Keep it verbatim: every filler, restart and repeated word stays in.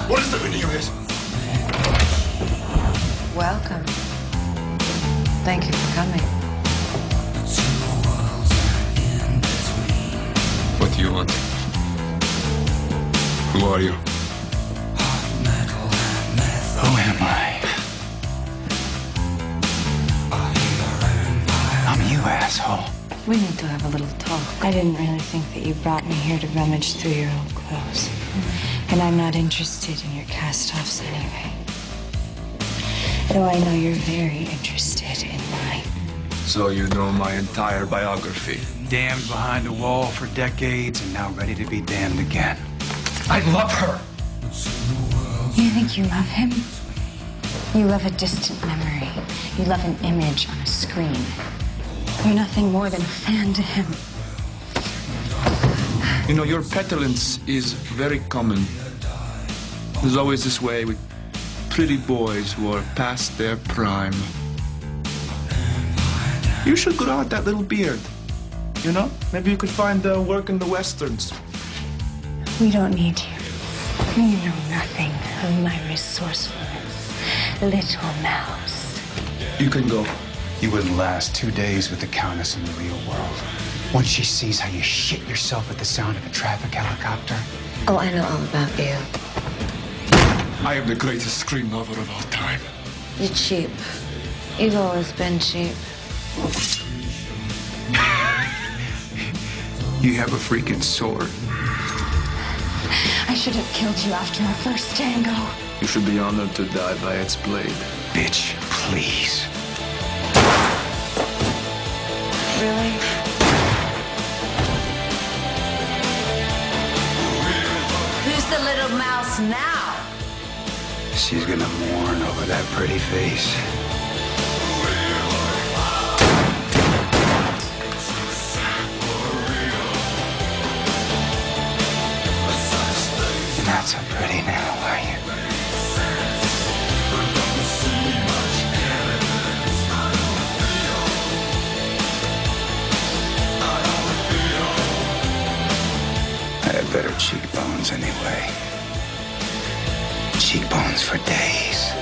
What is the meaning of this? Welcome. Thank you for coming. What do you want? Who are you? Who am I? I'm you, asshole. We need to have a little talk. I didn't really think that you brought me here to rummage through your old clothes. Mm. And I'm not interested in your cast-offs anyway. Though I know you're very interested in mine. So you know my entire biography. Damned behind a wall for decades and now ready to be damned again. I love her. You think you love him? You love a distant memory. You love an image on a screen. You're nothing more than a fan to him. You know, your petulance is very common. There's always this way with pretty boys who are past their prime. You should grow out that little beard. You know? Maybe you could find uh, work in the westerns. We don't need you. You know nothing of my resourcefulness, little mouse. You can go. You wouldn't last two days with the Countess in the real world. Once she sees how you shit yourself at the sound of a traffic helicopter. Oh, I know all about you. I am the greatest screen lover of all time. You're cheap. You've always been cheap. You have a freaking sword. I should have killed you after our first tango. You should be honored to die by its blade. Bitch, please. Really? Who's the little mouse now? She's gonna mourn over that pretty face. You're not so pretty now, are you? I had better cheekbones anyway. Cheekbones for days.